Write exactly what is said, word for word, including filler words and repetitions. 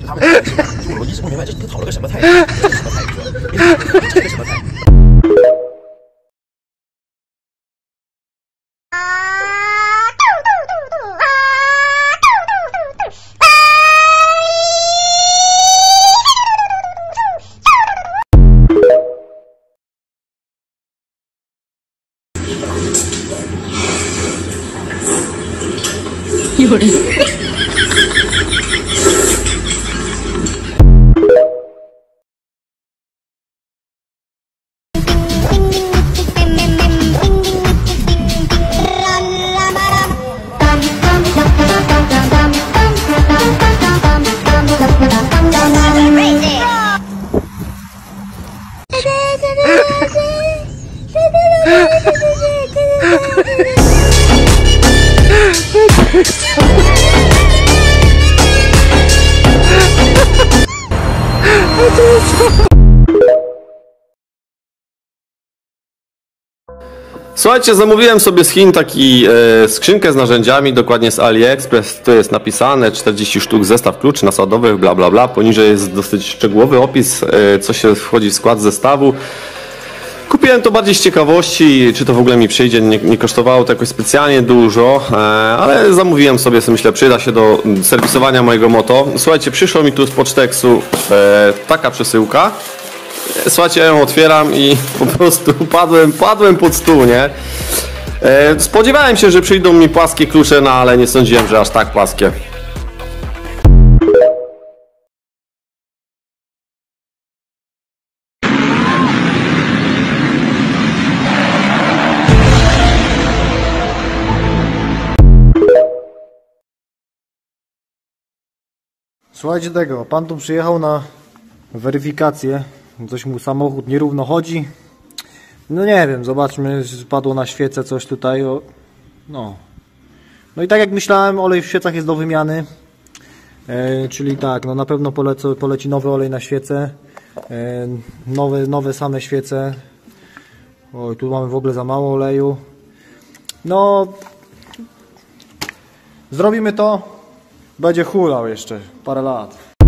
他们就我一直不明白，这他讨了个什么态？这是什么态？你说，这个什么态？ 有人。 Słuchajcie, zamówiłem sobie z Chin taki e, skrzynkę z narzędziami, dokładnie z AliExpress. Tu jest napisane czterdzieści sztuk zestaw kluczy nasadowych, bla bla bla. Poniżej jest dosyć szczegółowy opis, e, co się wchodzi w skład zestawu. Kupiłem to bardziej z ciekawości, czy to w ogóle mi przyjdzie, nie, nie kosztowało to jakoś specjalnie dużo, e, ale zamówiłem sobie, sobie, myślę, przyda się do serwisowania mojego moto. Słuchajcie, przyszło mi tu z Poczteksu e, taka przesyłka. Słuchajcie, ja ją otwieram i po prostu padłem, padłem pod stół, nie? E, spodziewałem się, że przyjdą mi płaskie klucze, no ale nie sądziłem, że aż tak płaskie. Słuchajcie tego, pan tu przyjechał na weryfikację, coś mu samochód nierówno chodzi. No nie wiem, zobaczmy, padło na świecę coś tutaj, o, no. No i tak jak myślałem, olej w świecach jest do wymiany, e, czyli tak, no na pewno polecę, poleci nowy olej na świecę, e, nowe, nowe same świece. Oj, tu mamy w ogóle za mało oleju. No, zrobimy to, będzie hulał jeszcze parę lat.